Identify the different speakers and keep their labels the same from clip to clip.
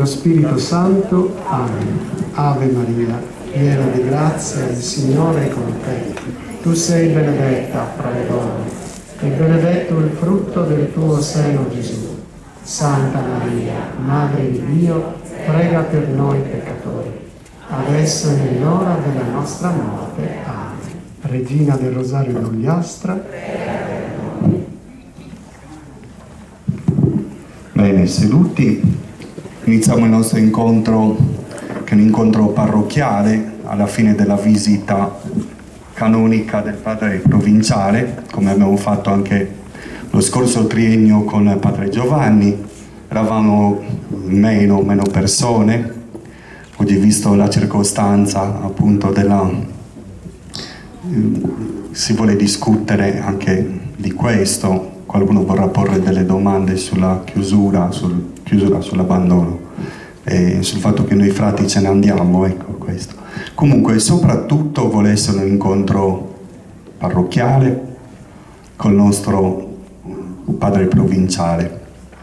Speaker 1: Spirito Santo. Amen. Ave Maria, piena di grazia, il Signore è con te. Tu sei benedetta fra le donne, e benedetto il frutto del tuo seno, Gesù. Santa Maria, Madre di Dio, prega per noi peccatori, adesso e nell'ora della nostra morte. Amen. Regina del Rosario d'Ogliastra.
Speaker 2: Bene, seduti, iniziamo il nostro incontro, che è un incontro parrocchiale, alla fine della visita canonica del padre provinciale, come abbiamo fatto anche lo scorso triennio con il padre Giovanni. Eravamo meno persone. Oggi, visto la circostanza appunto si vuole discutere anche di questo. Qualcuno vorrà porre delle domande sulla chiusura, sull'abbandono e sul fatto che noi frati ce ne andiamo, ecco questo. Comunque, soprattutto vuole essere un incontro parrocchiale col nostro padre provinciale.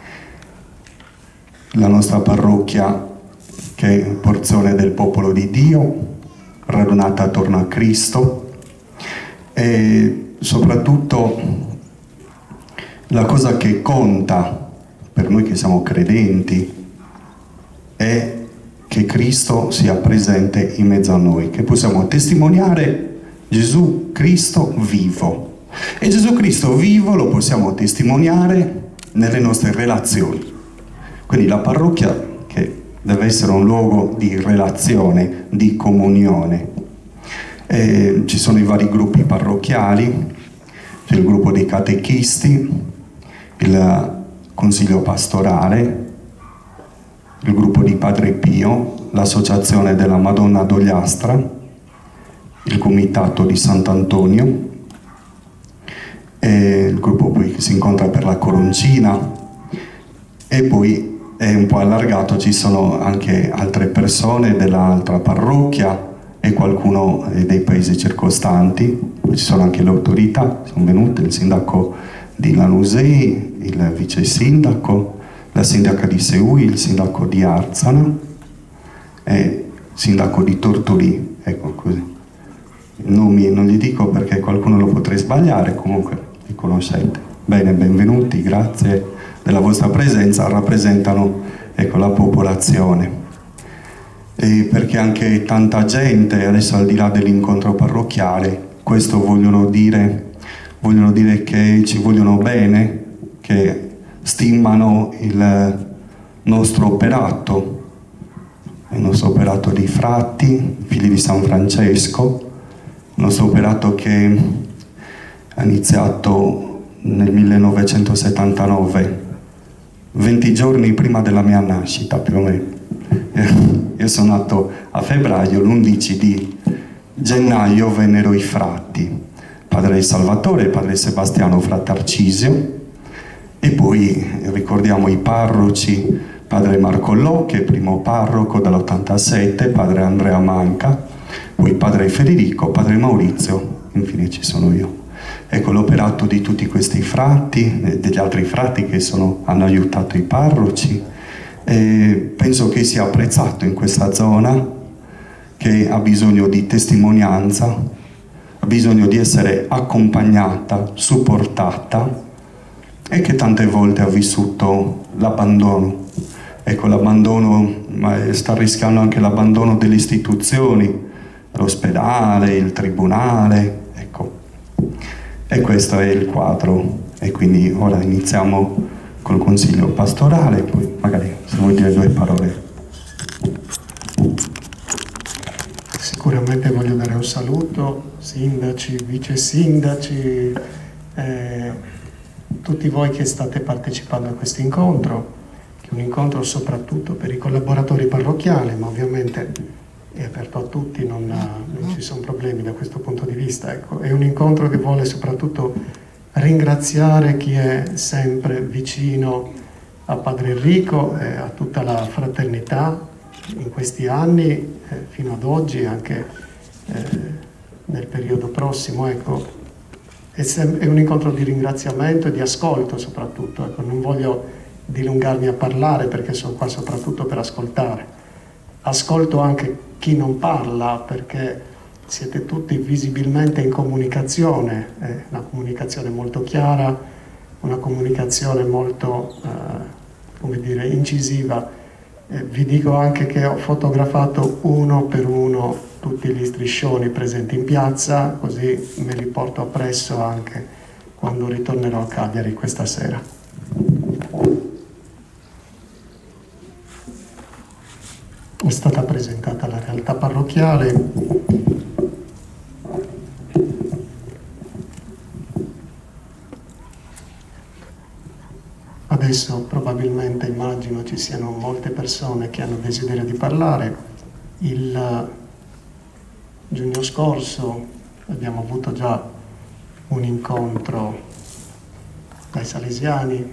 Speaker 2: La nostra parrocchia, che è porzione del popolo di Dio, radunata attorno a Cristo, e soprattutto la cosa che conta per noi che siamo credenti è che Cristo sia presente in mezzo a noi, che possiamo testimoniare Gesù Cristo vivo. E Gesù Cristo vivo lo possiamo testimoniare nelle nostre relazioni. Quindi la parrocchia, che deve essere un luogo di relazione, di comunione. Ci sono i vari gruppi parrocchiali, c'è il gruppo dei catechisti, il consiglio pastorale, il gruppo di Padre Pio, l'associazione della Madonna d'Ogliastra, il comitato di Sant'Antonio, e il gruppo poi che si incontra per la Coroncina, e poi è un po' allargato, ci sono anche altre persone dell'altra parrocchia e qualcuno dei paesi circostanti. Ci sono anche le autorità, sono venute, il sindaco di Lanusei, il vice sindaco, la sindaca di Seui, il sindaco di Arzana e il sindaco di Tortolì, ecco così. Nomi non li dico perché qualcuno lo potrei sbagliare, comunque li conoscete. Bene, benvenuti, grazie della vostra presenza, rappresentano, ecco, la popolazione. E perché anche tanta gente, adesso al di là dell'incontro parrocchiale, questo vogliono dire che ci vogliono bene, che stimano il nostro operato di frati, figli di San Francesco, il nostro operato che ha iniziato nel 1979, 20 giorni prima della mia nascita più o meno. Io sono nato a febbraio, l'11 di gennaio vennero i frati, padre Salvatore e padre Sebastiano, frate Arcisio, e poi ricordiamo i parroci, padre Marco Locche, primo parroco dall'87, padre Andrea Manca, poi padre Federico, padre Maurizio, infine ci sono io. Ecco l'operato di tutti questi frati, degli altri frati che hanno aiutato i parroci, e penso che sia apprezzato in questa zona, che ha bisogno di testimonianza, ha bisogno di essere accompagnata, supportata, e che tante volte ha vissuto l'abbandono. Ecco, l'abbandono, ma sta rischiando anche l'abbandono delle istituzioni, l'ospedale, il tribunale, ecco. E questo è il quadro. E quindi ora iniziamo col consiglio pastorale, poi magari se vuoi dire due parole.
Speaker 1: Sicuramente voglio dare un saluto, sindaci, vice sindaci, tutti voi che state partecipando a questo incontro, che è un incontro soprattutto per i collaboratori parrocchiali, ma ovviamente è aperto a tutti, non ci sono problemi da questo punto di vista. Ecco, è un incontro che vuole soprattutto ringraziare chi è sempre vicino a Padre Enrico e a tutta la fraternità in questi anni, fino ad oggi, anche nel periodo prossimo. Ecco, è un incontro di ringraziamento e di ascolto soprattutto. Ecco, non voglio dilungarmi a parlare perché sono qua soprattutto per ascoltare. Ascolto anche chi non parla perché siete tutti visibilmente in comunicazione, una comunicazione molto chiara, una comunicazione molto, come dire, incisiva. Vi dico anche che ho fotografato uno per uno tutti gli striscioni presenti in piazza, così me li porto appresso anche quando ritornerò a Cagliari questa sera. È stata presentata la realtà parrocchiale. Adesso probabilmente immagino ci siano molte persone che hanno desiderio di parlare. Il giugno scorso abbiamo avuto già un incontro dai salesiani,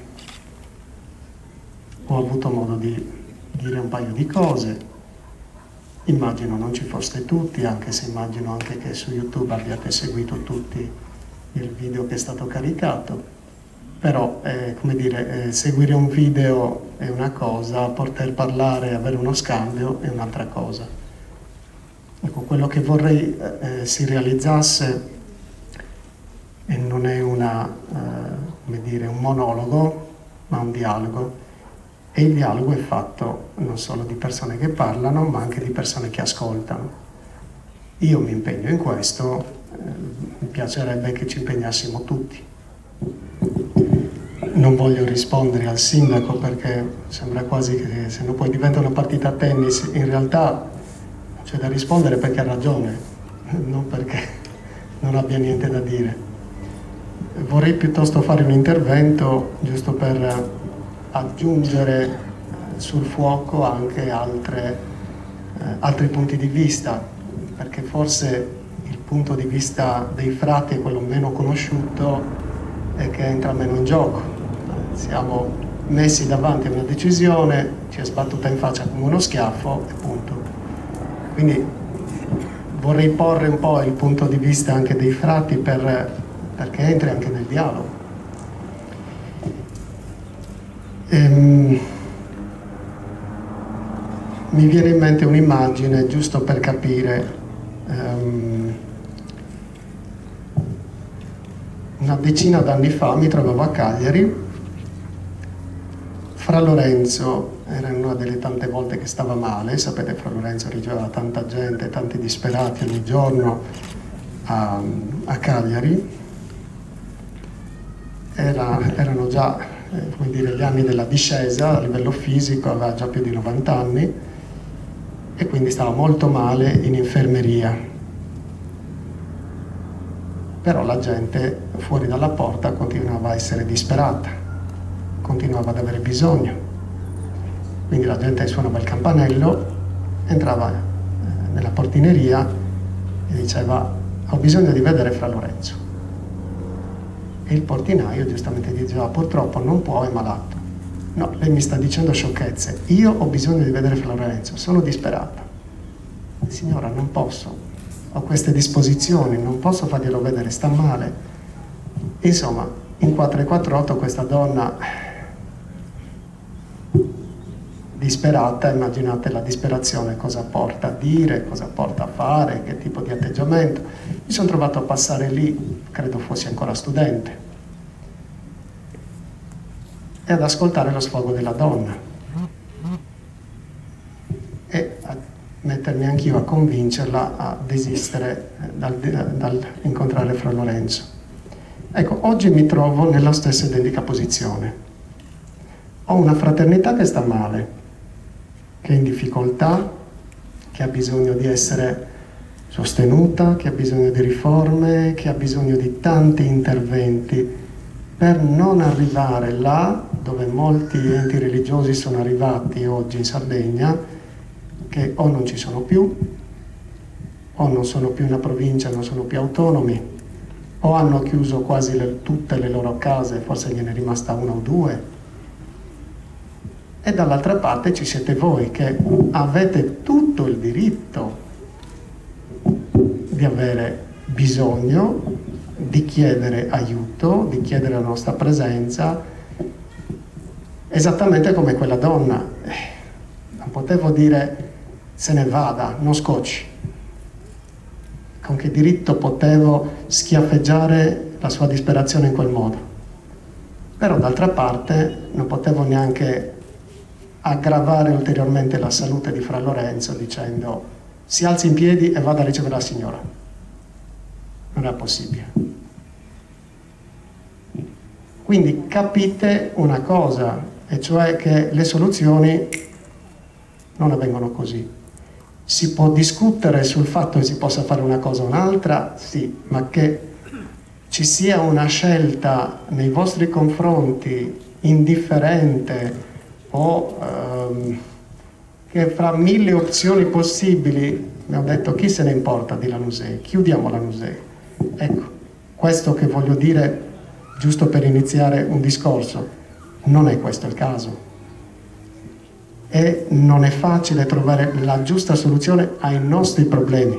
Speaker 1: ho avuto modo di dire un paio di cose, immagino non ci foste tutti, anche se immagino anche che su YouTube abbiate seguito tutti il video che è stato caricato. Però, come dire, seguire un video è una cosa, poter parlare e avere uno scambio è un'altra cosa. Ecco, quello che vorrei si realizzasse, e non è come dire, un monologo, ma un dialogo, e il dialogo è fatto non solo di persone che parlano, ma anche di persone che ascoltano. Io mi impegno in questo, mi piacerebbe che ci impegnassimo tutti. Non voglio rispondere al sindaco perché sembra quasi che se no poi diventa una partita a tennis. In realtà c'è da rispondere perché ha ragione, non perché non abbia niente da dire. Vorrei piuttosto fare un intervento giusto per aggiungere sul fuoco anche altri punti di vista, perché forse il punto di vista dei frati è quello meno conosciuto e che entra meno in gioco. Siamo messi davanti a una decisione, ci è sbattuta in faccia come uno schiaffo e punto. Quindi vorrei porre un po' il punto di vista anche dei frati perché entri anche nel dialogo. Mi viene in mente un'immagine giusto per capire. Una decina d'anni fa mi trovavo a Cagliari. Fra Lorenzo era una delle tante volte che stava male, sapete, Fra Lorenzo riceveva tanta gente, tanti disperati ogni giorno a Cagliari. Erano già come dire, gli anni della discesa a livello fisico, aveva già più di 90 anni e quindi stava molto male in infermeria. Però la gente fuori dalla porta continuava a essere disperata, continuava ad avere bisogno. Quindi la gente suonava il campanello, entrava nella portineria e diceva: ho bisogno di vedere Fra Lorenzo. E il portinaio giustamente diceva: purtroppo non può, è malato. No, lei mi sta dicendo sciocchezze, io ho bisogno di vedere Fra Lorenzo, sono disperata. Signora, non posso, ho queste disposizioni, non posso farglielo vedere, sta male. Insomma, in 448 questa donna disperata, immaginate la disperazione, cosa porta a dire, cosa porta a fare, che tipo di atteggiamento. Mi sono trovato a passare lì, credo fossi ancora studente, e ad ascoltare lo sfogo della donna e a mettermi anch'io a convincerla a desistere dal incontrare Fra Lorenzo. Ecco, oggi mi trovo nella stessa identica posizione. Ho una fraternità che sta male, che è in difficoltà, che ha bisogno di essere sostenuta, che ha bisogno di riforme, che ha bisogno di tanti interventi per non arrivare là dove molti enti religiosi sono arrivati oggi in Sardegna, che o non ci sono più, o non sono più una provincia, non sono più autonomi, o hanno chiuso quasi tutte le loro case, forse gliene è rimasta una o due. E dall'altra parte ci siete voi che avete tutto il diritto di avere bisogno, di chiedere aiuto, di chiedere la nostra presenza Esattamente come quella donna. Non potevo dire se ne vada, non scocci. Con che diritto potevo schiaffeggiare la sua disperazione in quel modo? Però d'altra parte non potevo neanche aggravare ulteriormente la salute di Fra Lorenzo dicendo si alzi in piedi e vada a ricevere la signora. Non era possibile. Quindi capite una cosa, e cioè che le soluzioni non avvengono così. Si può discutere sul fatto che si possa fare una cosa o un'altra, sì, ma che ci sia una scelta nei vostri confronti indifferente o che fra 1000 opzioni possibili, mi ho detto chi se ne importa di Lanusei, chiudiamo Lanusei. Ecco, questo che voglio dire, giusto per iniziare un discorso, non è questo il caso. E non è facile trovare la giusta soluzione ai nostri problemi.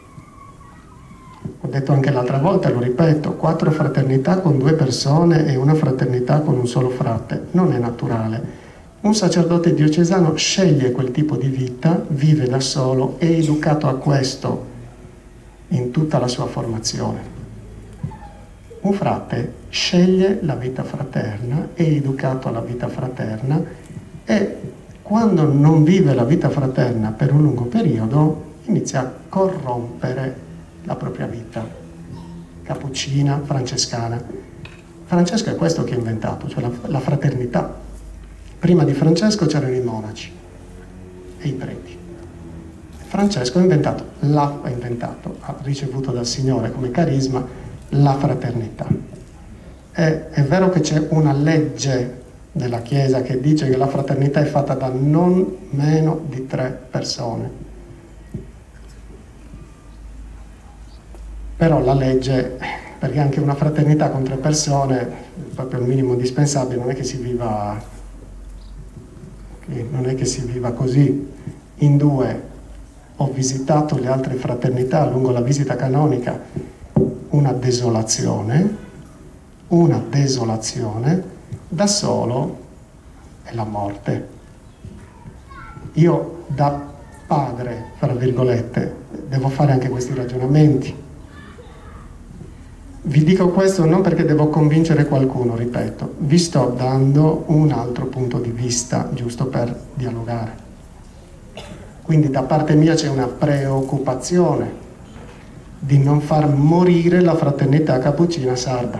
Speaker 1: Ho detto anche l'altra volta, lo ripeto, 4 fraternità con 2 persone e una fraternità con un solo frate. Non è naturale. Un sacerdote diocesano sceglie quel tipo di vita, vive da solo, è educato a questo in tutta la sua formazione. Un frate sceglie la vita fraterna, è educato alla vita fraterna e quando non vive la vita fraterna per un lungo periodo inizia a corrompere la propria vita. Cappuccina, francescana. Francesco è questo che ha inventato, cioè la fraternità. Prima di Francesco c'erano i monaci e i preti. Francesco ha ricevuto dal Signore come carisma la fraternità. È vero che c'è una legge della Chiesa che dice che la fraternità è fatta da non meno di 3 persone. Però la legge, perché anche una fraternità con 3 persone, proprio il minimo indispensabile, non è che si viva così. In 2 ho visitato le altre fraternità lungo la visita canonica, una desolazione, da solo è la morte. Io da padre, fra virgolette, devo fare anche questi ragionamenti. Vi dico questo non perché devo convincere qualcuno, ripeto, vi sto dando un altro punto di vista, giusto per dialogare. Quindi da parte mia c'è una preoccupazione di non far morire la fraternità cappuccina sarda,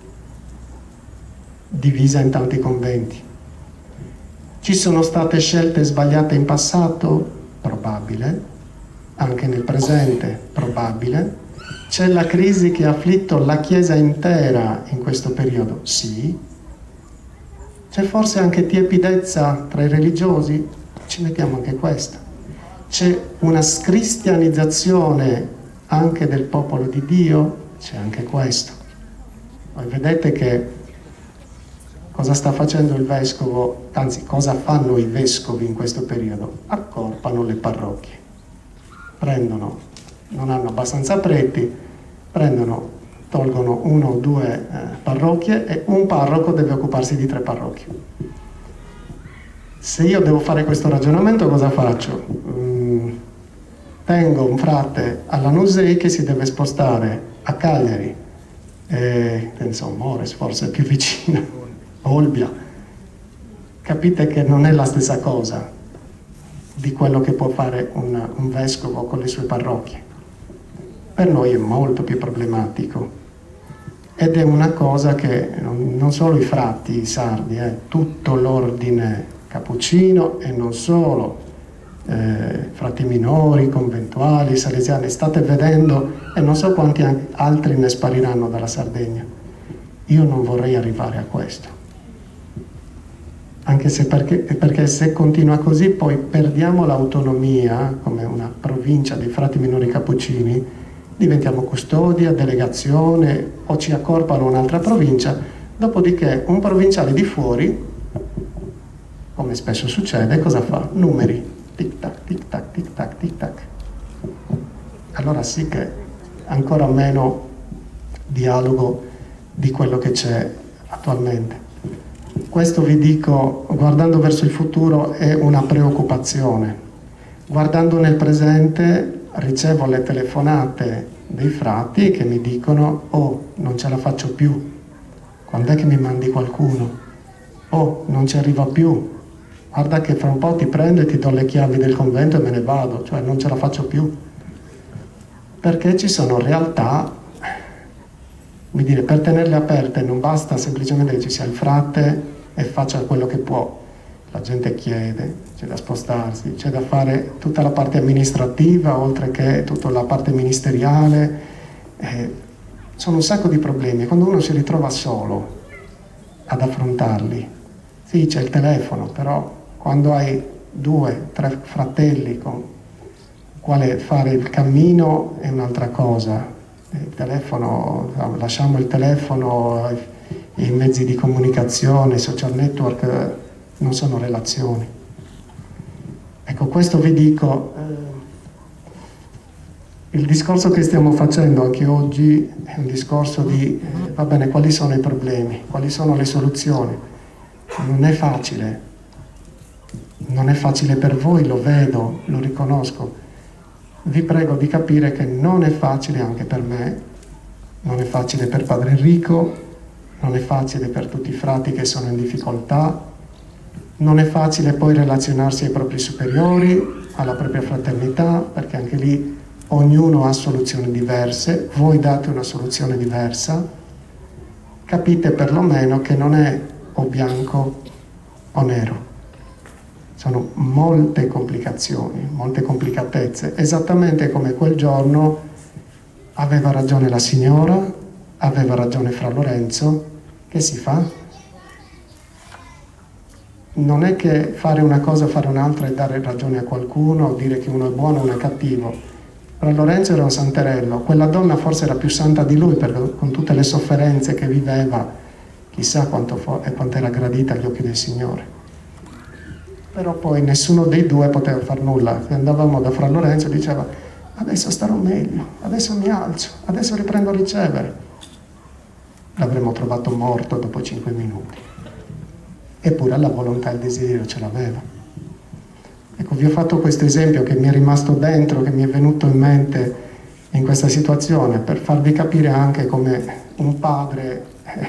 Speaker 1: divisa in tanti conventi. Ci sono state scelte sbagliate in passato? Probabile. Anche nel presente? Probabile. C'è la crisi che ha afflitto la Chiesa intera in questo periodo? Sì. C'è forse anche tiepidezza tra i religiosi? Ci mettiamo anche questa. C'è una scristianizzazione anche del popolo di Dio? C'è anche questo. Voi vedete che cosa sta facendo il vescovo, anzi cosa fanno i vescovi in questo periodo? Accorpano le parrocchie. Non hanno abbastanza preti, tolgono 1 o 2 parrocchie e un parroco deve occuparsi di 3 parrocchie. Se io devo fare questo ragionamento, cosa faccio? Tengo un frate a Lanusei che si deve spostare a Cagliari, insomma, Mores forse è più vicino, Olbia. Capite che non è la stessa cosa di quello che può fare un vescovo con le sue parrocchie. Per noi è molto più problematico ed è una cosa che non solo i frati sardi, tutto l'ordine cappuccino e non solo, frati minori, conventuali, salesiani, state vedendo e non so quanti altri ne spariranno dalla Sardegna. Io non vorrei arrivare a questo, anche se perché se continua così poi perdiamo l'autonomia come una provincia dei frati minori cappuccini, diventiamo custodia, delegazione o ci accorpano un'altra provincia, dopodiché un provinciale di fuori, come spesso succede, cosa fa? Numeri. Tic tac, tic tac, tic tac, tic tac. Allora sì che ancora meno dialogo di quello che c'è attualmente. Questo vi dico, guardando verso il futuro, è una preoccupazione. Guardando nel presente, ricevo le telefonate dei frati che mi dicono: oh, non ce la faccio più, quando è che mi mandi qualcuno? Oh, non ci arriva più, guarda che fra un po' ti prendo e ti do le chiavi del convento e me ne vado, cioè non ce la faccio più. Perché ci sono realtà, come dire, per tenerle aperte non basta semplicemente che ci sia il frate e faccia quello che può. La gente chiede, c'è da spostarsi, c'è da fare tutta la parte amministrativa oltre che tutta la parte ministeriale. Sono un sacco di problemi. Quando uno si ritrova solo ad affrontarli, sì, c'è il telefono, però quando hai 2, 3 fratelli con quale fare il cammino è un'altra cosa. Il telefono, lasciamo il telefono, i mezzi di comunicazione, i social network non sono relazioni. Ecco, questo vi dico, il discorso che stiamo facendo anche oggi è un discorso di, va bene, quali sono i problemi, quali sono le soluzioni. Non è facile. Non è facile per voi, lo vedo, lo riconosco. Vi prego di capire che non è facile anche per me, non è facile per Padre Enrico, non è facile per tutti i frati che sono in difficoltà, non è facile poi relazionarsi ai propri superiori, alla propria fraternità, perché anche lì ognuno ha soluzioni diverse, voi date una soluzione diversa. Capite perlomeno che non è o bianco o nero. Sono molte complicazioni, molte complicatezze, esattamente come quel giorno aveva ragione la signora, aveva ragione Fra Lorenzo. Che si fa? Non è che fare una cosa, fare un'altra e dare ragione a qualcuno, o dire che uno è buono o uno è cattivo. Fra Lorenzo era un santerello, quella donna forse era più santa di lui, perché con tutte le sofferenze che viveva, chissà quanto era gradita agli occhi del Signore. Però poi nessuno dei due poteva far nulla. Andavamo da Fra Lorenzo e diceva: adesso starò meglio, adesso mi alzo, adesso riprendo a ricevere. L'avremmo trovato morto dopo 5 minuti. Eppure la volontà e il desiderio ce l'aveva. Ecco, vi ho fatto questo esempio che mi è rimasto dentro, che mi è venuto in mente in questa situazione, per farvi capire anche come un padre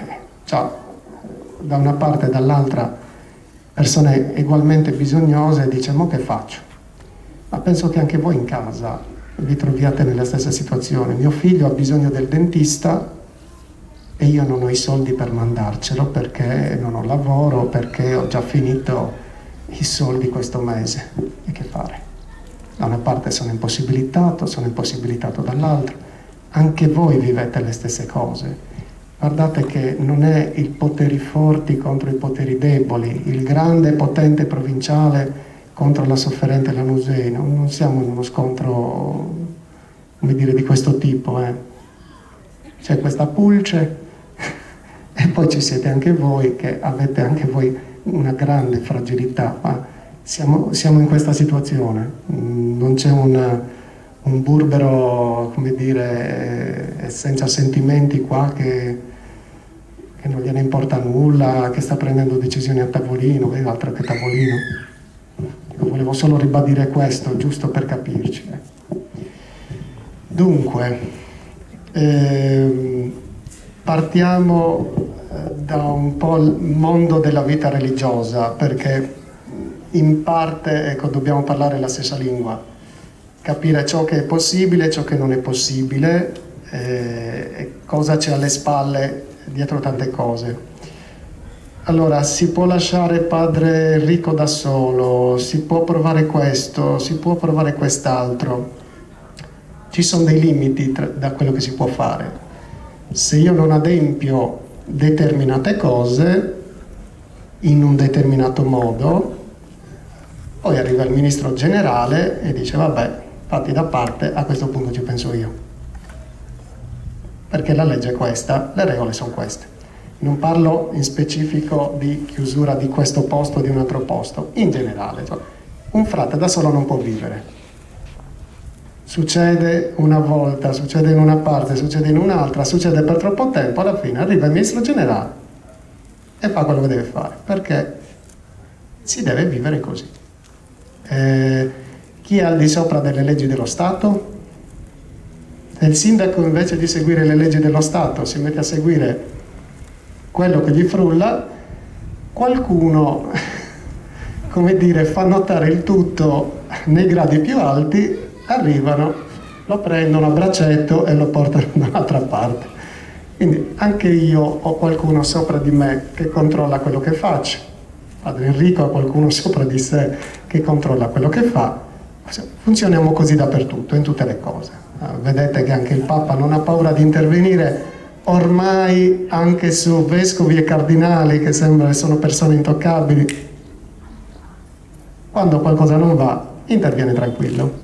Speaker 1: da una parte e dall'altra persone ugualmente bisognose, dice: ma che faccio? Ma penso che anche voi in casa vi troviate nella stessa situazione. Mio figlio ha bisogno del dentista e io non ho i soldi per mandarcelo perché non ho lavoro, perché ho già finito i soldi questo mese. E che fare? Da una parte sono impossibilitato dall'altra. Anche voi vivete le stesse cose. Guardate che non è il poteri forti contro i poteri deboli, il grande potente provinciale contro la sofferente Lanusei. Non siamo in uno scontro, come dire, di questo tipo. C'è questa pulce e poi ci siete anche voi, che avete anche voi una grande fragilità. Ma siamo in questa situazione. Non c'è un burbero, come dire, senza sentimenti qua che non gliene importa nulla, che sta prendendo decisioni a tavolino, altro che tavolino. Io volevo solo ribadire questo, giusto per capirci. Dunque, partiamo da un po' il mondo della vita religiosa, perché in parte, ecco, dobbiamo parlare la stessa lingua, capire ciò che è possibile, ciò che non è possibile, e cosa c'è alle spalle dietro tante cose. Allora, si può lasciare Padre Enrico da solo, si può provare questo, si può provare quest'altro. Ci sono dei limiti da quello che si può fare. Se io non adempio determinate cose in un determinato modo, poi arriva il ministro generale e dice: vabbè, fatti da parte, a questo punto ci penso io. Perché la legge è questa, le regole sono queste. Non parlo in specifico di chiusura di questo posto o di un altro posto, in generale. Cioè, un frate da solo non può vivere. Succede una volta, succede in una parte, succede in un'altra, succede per troppo tempo, alla fine arriva il ministro generale e fa quello che deve fare, perché si deve vivere così. Chi è al di sopra delle leggi dello Stato? Se il sindaco invece di seguire le leggi dello Stato si mette a seguire quello che gli frulla, qualcuno, come dire, fa notare il tutto nei gradi più alti, arrivano, lo prendono a braccetto e lo portano da un'altra parte. Quindi anche io ho qualcuno sopra di me che controlla quello che faccio, Padre Enrico ha qualcuno sopra di sé che controlla quello che fa. Funzioniamo così dappertutto, in tutte le cose. Vedete che anche il Papa non ha paura di intervenire ormai anche su vescovi e cardinali che sembra che sono persone intoccabili. Quando qualcosa non va, interviene tranquillo.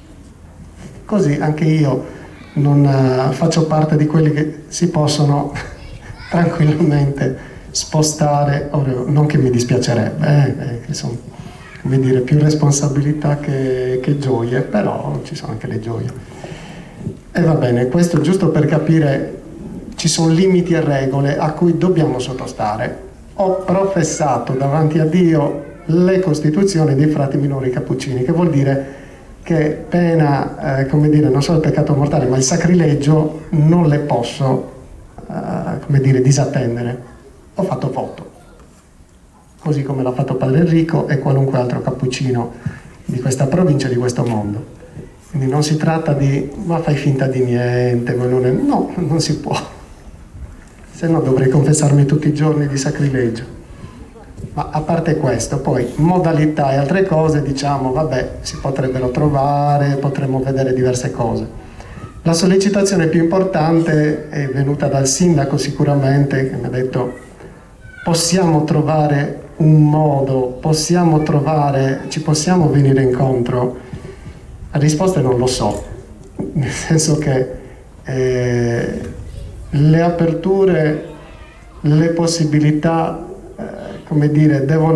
Speaker 1: Così anche io non faccio parte di quelli che si possono tranquillamente spostare, non che mi dispiacerebbe, che sono, come dire, più responsabilità che gioie, però ci sono anche le gioie. E va bene, questo giusto per capire, ci sono limiti e regole a cui dobbiamo sottostare. Ho professato davanti a Dio le costituzioni dei frati minori cappuccini, che vuol dire che pena, come dire, non solo il peccato mortale, ma il sacrilegio non le posso, come dire, disattendere. Ho fatto voto, così come l'ha fatto Padre Enrico e qualunque altro cappuccino di questa provincia, di questo mondo. Quindi non si tratta di, ma fai finta di niente, ma non è... No, non si può. Se no dovrei confessarmi tutti i giorni di sacrilegio. Ma a parte questo, poi modalità e altre cose, diciamo, vabbè, si potrebbero trovare, potremmo vedere diverse cose. La sollecitazione più importante è venuta dal sindaco sicuramente, che mi ha detto possiamo trovare un modo, ci possiamo venire incontro. La risposta è non lo so, nel senso che le aperture, le possibilità, come dire, devono